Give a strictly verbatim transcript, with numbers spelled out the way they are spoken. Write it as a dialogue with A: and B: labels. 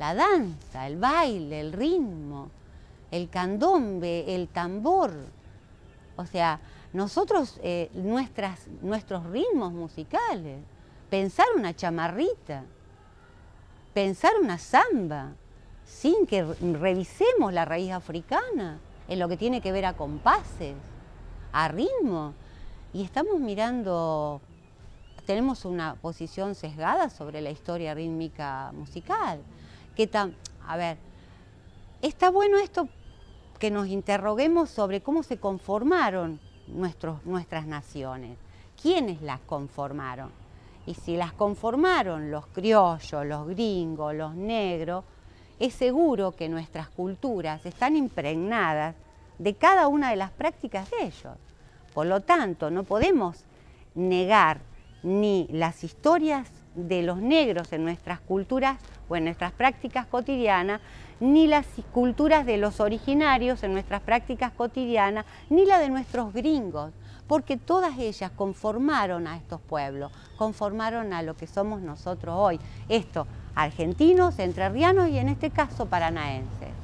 A: la danza, el baile, el ritmo, el candombe, el tambor. O sea, nosotros, eh, nuestras, nuestros ritmos musicales, pensar una chamarrita, pensar una samba, sin que revisemos la raíz africana, en lo que tiene que ver a compases, a ritmo. Y estamos mirando, tenemos una posición sesgada sobre la historia rítmica musical. Que tan, a ver, está bueno esto que nos interroguemos sobre cómo se conformaron nuestros, nuestras naciones, quiénes las conformaron. Y si las conformaron los criollos, los gringos, los negros, es seguro que nuestras culturas están impregnadas de cada una de las prácticas de ellos. Por lo tanto, no podemos negar ni las historias de los negros en nuestras culturas o en nuestras prácticas cotidianas, ni las culturas de los originarios en nuestras prácticas cotidianas, ni la de nuestros gringos, porque todas ellas conformaron a estos pueblos, conformaron a lo que somos nosotros hoy, esto, argentinos, entrerrianos y en este caso paranaenses.